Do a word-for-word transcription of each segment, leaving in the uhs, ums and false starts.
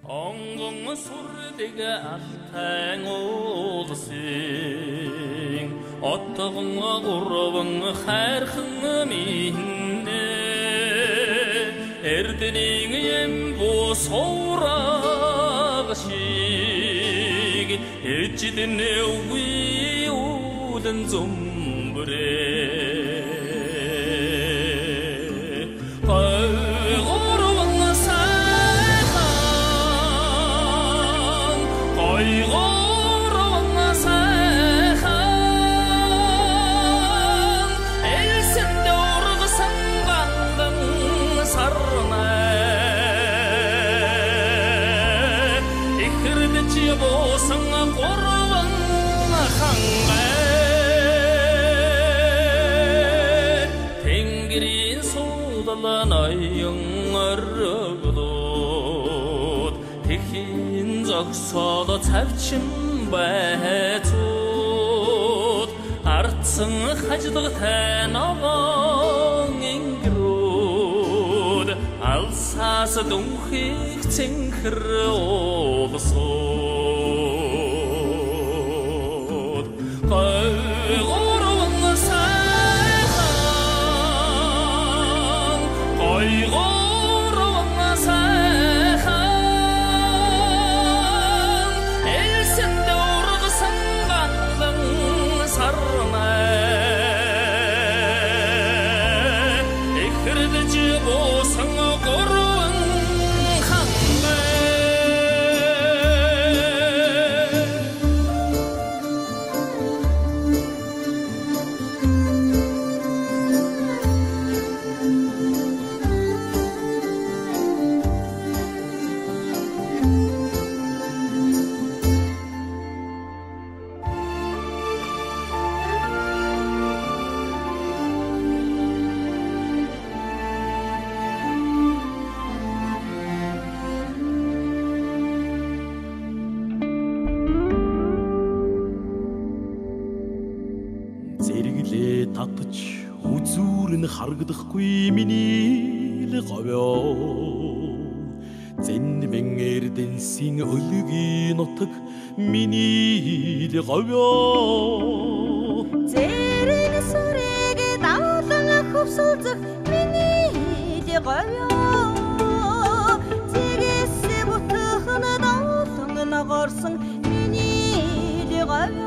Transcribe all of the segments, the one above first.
엉궁 소리가 탕오드싱 어떠궁 고르궁 хархын минь эрдэнийн эмбо соурагшиг эжидэн үгүй үүдэн зумбрэ Зогсоод цавчин байцууд ардсан хажлагтай ногоон ингэрүүд алсаас дүнхийг цэнхэр уулсууд гойгорон сайхан гойгорон харагдахгүй миний л говё зэнмэн эрдэнсийн өлгийн нутаг миний л говё зэрэг сүрэг давлан хөвсөлзөх миний л говё зэрэс бүтхэн давлан нагорсон миний л говё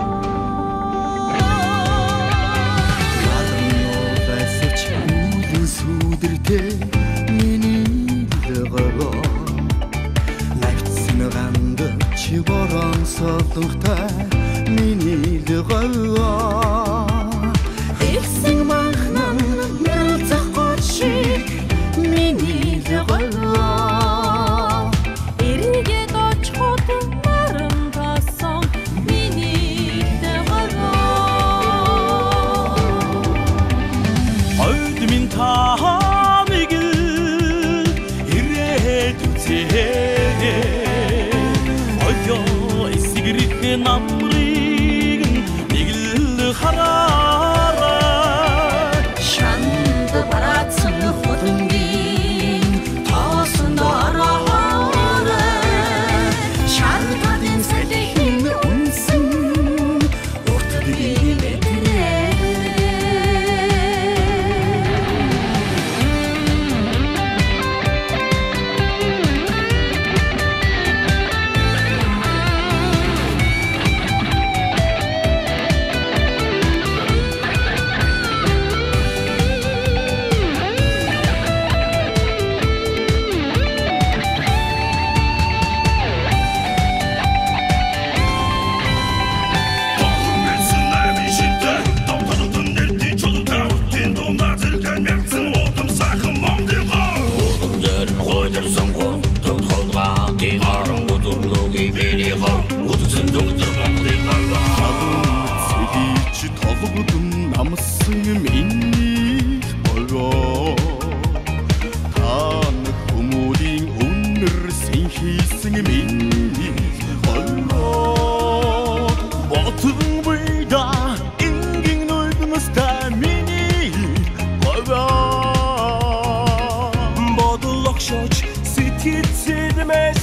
Сүдэртэй миний лэгоо найцсан ганд чи борон солонхтай миний лэгоо ихсэн махнан мэлцэх гочиг миний лэгоо эргээд очиход наран тасан миний лэгоо ойд минь та намрыг нэг л хараарай шанд бараацсан хөдөнгийн тоосон дороорой шантадын сэлэхин үнсэн уртдгийг мэдрээ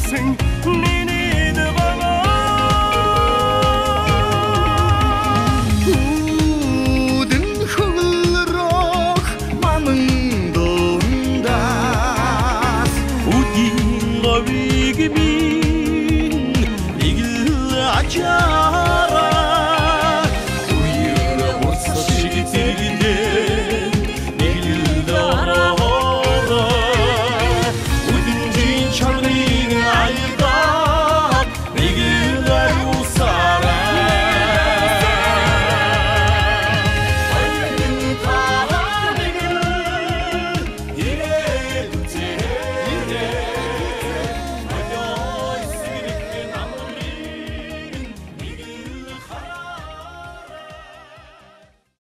үнсэн